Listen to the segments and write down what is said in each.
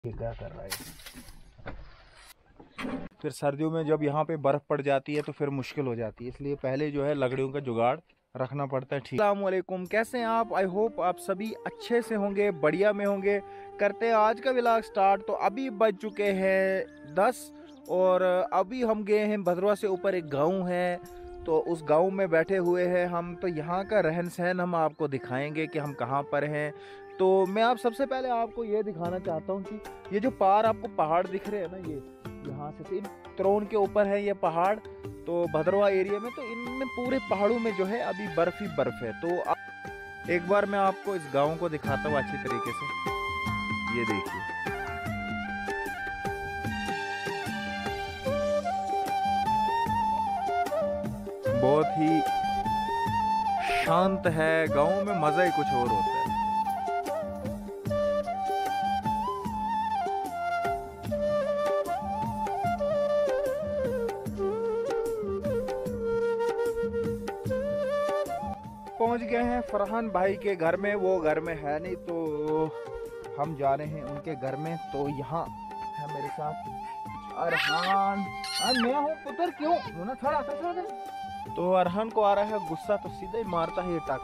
ये क्या कर रहा है। फिर सर्दियों में जब यहाँ पे बर्फ़ पड़ जाती है तो फिर मुश्किल हो जाती है, इसलिए पहले जो है लकड़ियों का जुगाड़ रखना पड़ता है। ठीक। अस्सलाम वालेकुम, कैसे हैं आप? आई होप आप सभी अच्छे से होंगे, बढ़िया में होंगे। करते हैं आज का व्लॉग स्टार्ट। तो अभी बज चुके हैं 10 और अभी हम गए हैं भदरवा से ऊपर एक गांव है, तो उस गांव में बैठे हुए हैं हम। तो यहाँ का रहन सहन हम आपको दिखाएंगे कि हम कहाँ पर हैं। तो मैं आप सबसे पहले आपको ये दिखाना चाहता हूँ कि ये जो पार आपको पहाड़ दिख रहे हैं ना, ये यहाँ से इन त्रोन के ऊपर है ये पहाड़। तो भदरवा एरिया में तो इनमें पूरे पहाड़ों में जो है अभी बर्फ ही बर्फ है। तो एक बार मैं आपको इस गांव को दिखाता हूँ अच्छी तरीके से। ये देखिए, बहुत ही शांत है। गांव में मजा ही कुछ और होता है। पहुंच गए हैं फरहान भाई के घर में। वो घर में है नहीं तो हम जा रहे हैं उनके घर में। तो यहाँ है मेरे साथ अरहान। मैं हूँ पुत्र, क्यों ना थोड़ा सा। तो अरहान को आ रहा है गुस्सा, तो सीधा ही मारता है ये टक।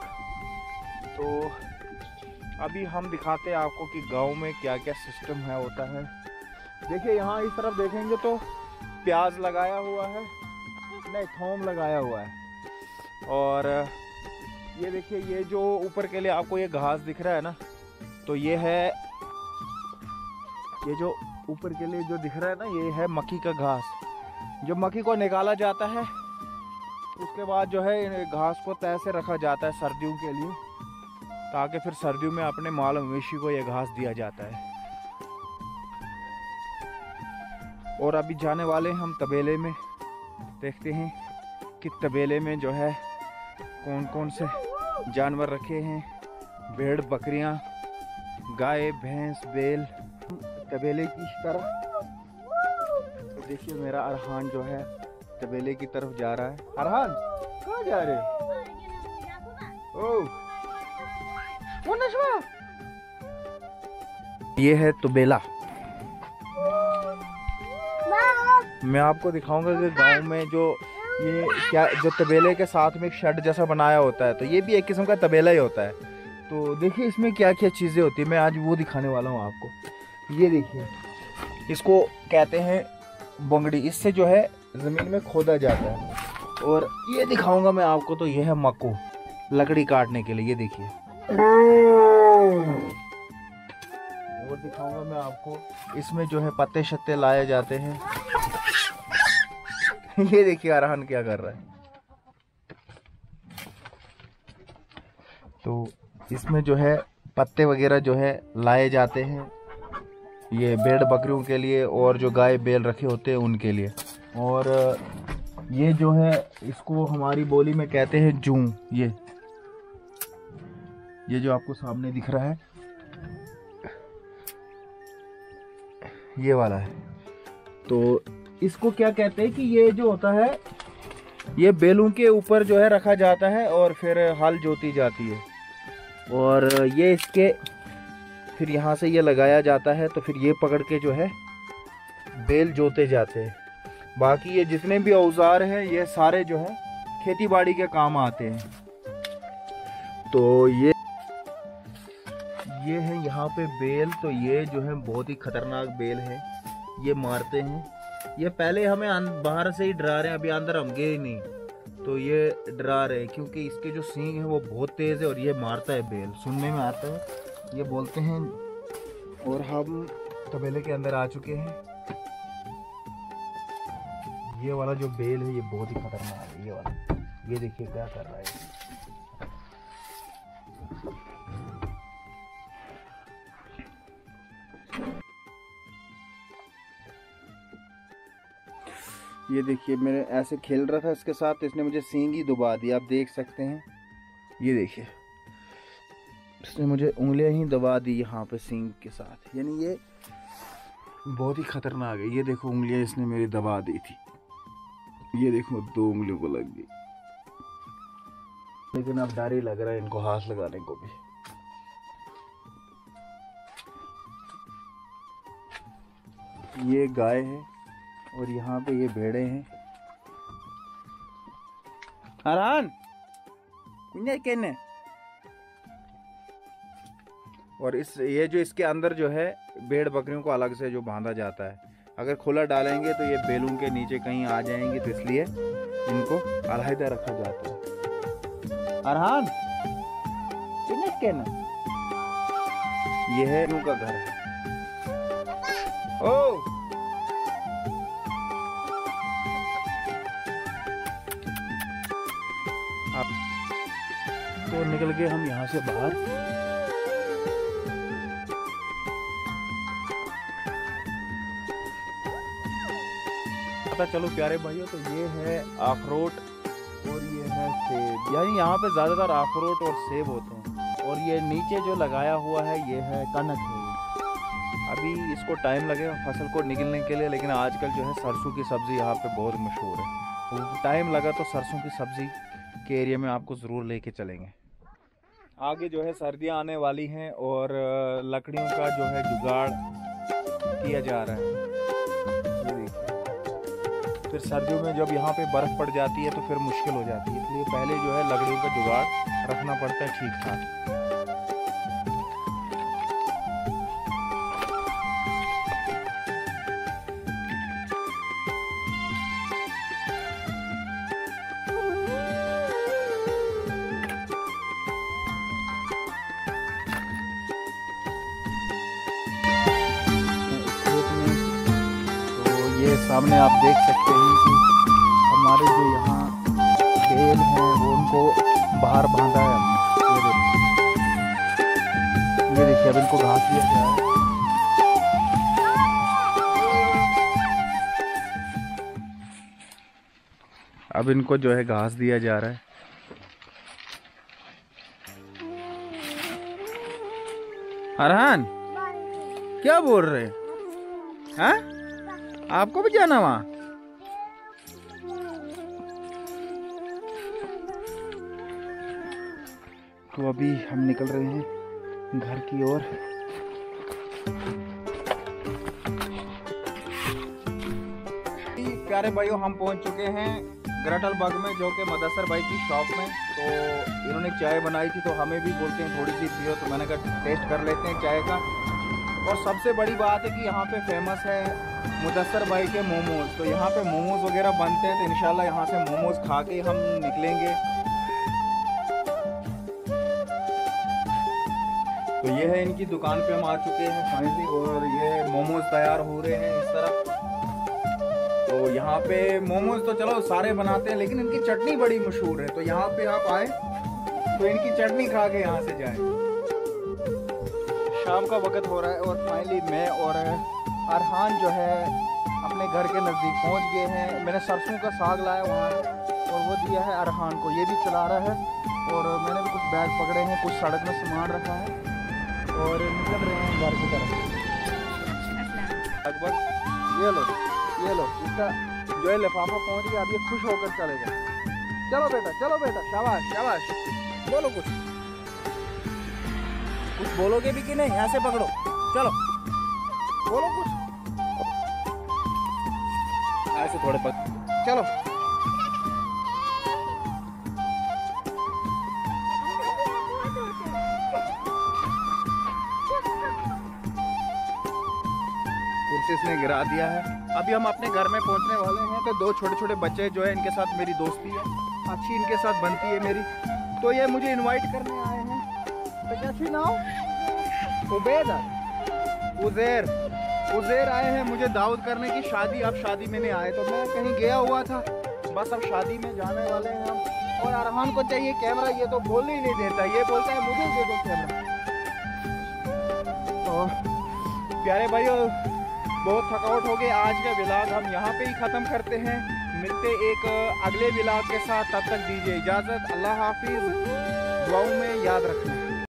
तो अभी हम दिखाते हैं आपको कि गांव में क्या क्या सिस्टम है होता है। देखिए यहाँ इस तरफ देखेंगे तो प्याज लगाया हुआ है, नहीं थोम लगाया हुआ है। और ये देखिए, ये जो ऊपर के लिए आपको ये घास दिख रहा है ना, तो ये है, ये जो ऊपर के लिए जो दिख रहा है ना, ये है मक्की का घास। जो मक्की को निकाला जाता है उसके बाद जो है घास को तय से रखा जाता है सर्दियों के लिए, ताकि फिर सर्दियों में अपने माल मवेशी को ये घास दिया जाता है। और अभी जाने वाले हम तबेले में, देखते हैं कि तबेले में जो है कौन कौन से जानवर रखे हैं। भेड़, बकरियां, गाय, भैंस, बैल। तबेले की तरफ तो देखिए मेरा अरहान जो है तबेले की तरफ जा रहा है। अरहान कहाँ जा रहे हो? ये है तबेला। मैं आपको दिखाऊंगा कि गांव में जो ये क्या, जो तबेले के साथ में एक शेड जैसा बनाया होता है, तो ये भी एक किस्म का तबेला ही होता है। तो देखिए इसमें क्या क्या चीज़ें होती है, मैं आज वो दिखाने वाला हूँ आपको। ये देखिए, इसको कहते हैं बोंगड़ी। इससे जो है ज़मीन में खोदा जाता है। और ये दिखाऊंगा मैं आपको, तो ये है मक्कू, लकड़ी काटने के लिए। ये देखिए, और दिखाऊंगा मैं आपको, इसमें जो है पत्ते शत्ते लाए जाते हैं। ये देखिए अरहान क्या कर रहा है। तो इसमें जो है पत्ते वगैरह जो है लाए जाते हैं, ये भेड़ बकरियों के लिए और जो गाय बैल रखे होते हैं उनके लिए। और ये जो है इसको हमारी बोली में कहते हैं जूं। ये जो आपको सामने दिख रहा है, ये वाला है। तो इसको क्या कहते हैं कि ये जो होता है, ये बैलों के ऊपर जो है रखा जाता है और फिर हल जोती जाती है। और ये इसके फिर यहाँ से ये लगाया जाता है, तो फिर ये पकड़ के जो है बैल जोते जाते हैं। बाकी ये जितने भी औजार हैं ये सारे जो है खेती बाड़ी के काम आते हैं। तो ये है यहाँ पे बैल। तो ये जो है बहुत ही खतरनाक बैल है, ये मारते हैं। ये पहले हमें बाहर से ही डरा रहे हैं, अभी अंदर हम गए ही नहीं, तो ये डरा रहे हैं क्योंकि इसके जो सींग है वो बहुत तेज है और ये मारता है बैल, सुनने में आता है, ये बोलते हैं। और हम तबेले के अंदर आ चुके हैं। ये वाला जो बैल है ये बहुत ही खतरनाक है, ये वाला। ये देखिए क्या कर रहा है। ये देखिए, मैंने ऐसे खेल रहा था इसके साथ, इसने मुझे सींग ही दबा दी, आप देख सकते हैं। ये देखिए, इसने मुझे उंगलियां ही दबा दी यहाँ पे सींग के साथ, यानी ये बहुत ही खतरनाक है। ये देखो उंगलियां इसने मेरी दबा दी थी, ये देखो 2 उंगलियों को लग गई। लेकिन अब डर ही लग रहा है इनको हाथ लगाने को भी। ये गाय है और यहाँ पे ये भेड़े हैं। अरहान कहने और ये जो इसके अंदर जो है भेड़ बकरियों को अलग से जो बांधा जाता है, अगर खुला डालेंगे तो ये बैलून के नीचे कहीं आ जाएंगे, तो इसलिए इनको अलहदा रखा जाता है। अरहान कहना ये है इनका घर है। ओ तो निकल गए हम यहाँ से बाहर। पता चलो प्यारे भाइयों, तो ये है अखरोट और ये है सेब, यानी यहाँ पे ज़्यादातर अखरोट और सेब होते हैं। और ये नीचे जो लगाया हुआ है ये है कनक है। अभी इसको टाइम लगेगा फसल को निकलने के लिए, लेकिन आजकल जो है सरसों की सब्ज़ी यहाँ पे बहुत मशहूर है। तो टाइम लगा तो सरसों की सब्ज़ी के एरिया में आपको ज़रूर लेके चलेंगे। आगे जो है सर्दियाँ आने वाली हैं और लकड़ियों का जो है जुगाड़ किया जा रहा है। ये देखिए, फिर सर्दियों में जब यहाँ पे बर्फ़ पड़ जाती है तो फिर मुश्किल हो जाती है, इसलिए पहले जो है लकड़ियों का जुगाड़ रखना पड़ता है ठीक ठाक। ये सामने आप देख सकते हैं कि हमारे जो यहाँ बैल हैं वो उनको बाहर बांधा है हमने। ये देखिए अब इनको घास दिया जा रहा है। अब इनको जो है घास दिया जा रहा है। अरहान क्या बोल रहे हैं? हाँ, आपको भी जाना वहाँ? तो अभी हम निकल रहे हैं घर की ओर। प्यारे भाइयों, हम पहुंच चुके हैं ग्रटलबर्ग में, जो कि मुदस्सर भाई की शॉप में। तो इन्होंने चाय बनाई थी, तो हमें भी बोलते हैं थोड़ी सी पियो, तो मैंने कहा टेस्ट कर लेते हैं चाय का। और सबसे बड़ी बात है कि यहाँ पे फेमस है मुदस्सर भाई के मोमोज। तो यहाँ पे मोमोज वगैरह बनते हैं, तो इंशाल्लाह यहाँ से मोमोज खा के हम निकलेंगे। तो ये है इनकी दुकान पे हम आ चुके हैं फाइनली, और ये मोमोज तैयार हो रहे हैं इस तरफ। तो यहाँ पे मोमोज तो चलो सारे बनाते हैं, लेकिन इनकी चटनी बड़ी मशहूर है। तो यहाँ पे आप आए तो इनकी चटनी खा के यहाँ से जाए। शाम का वक्त हो रहा है और फाइनली मैं और अरहान जो है अपने घर के नज़दीक पहुंच गए हैं। मैंने सरसों का साग लाया वहाँ और वो दिया है अरहान को, ये भी चला रहा है। और मैंने भी कुछ बैग पकड़े हैं, कुछ सड़क में सामान रखा है और निकल रहे हैं घर की तरफ। लगभग ये लो इसका जो है लिफाफा पहुँच गया। अब ये खुश होकर चलेगा। चलो बेटा, शाबाश शाबाश। बोलो कुछ बोलोगे भी कि नहीं? यहाँ से पकड़ो, चलो बोलो कुछ, ऐसे थोड़े चलो। कुर्सी इसने गिरा दिया है। अभी हम अपने घर में पहुंचने वाले हैं। तो दो छोटे छोटे बच्चे जो है, इनके साथ मेरी दोस्ती है, अच्छी इनके साथ बनती है मेरी। तो ये मुझे इनवाइट करने आए हैं। तो कैसी नाम? उबैद, उज़ैर आए हैं मुझे दावत करने की शादी। अब शादी में नहीं आए, तो मैं कहीं गया हुआ था, बस अब शादी में जाने वाले हैं हम। और अरहान को चाहिए कैमरा, ये तो बोलने ही नहीं देता, ये बोलता है मुझे दे दो कैमरा। तो प्यारे भाइयों, बहुत थकावट हो गई। आज का व्लॉग हम यहाँ पे ही ख़त्म करते हैं। मिलते एक अगले व्लॉग के साथ, तब तक दीजिए इजाज़त। अल्लाह हाफिज़। दुआओं में याद रखना।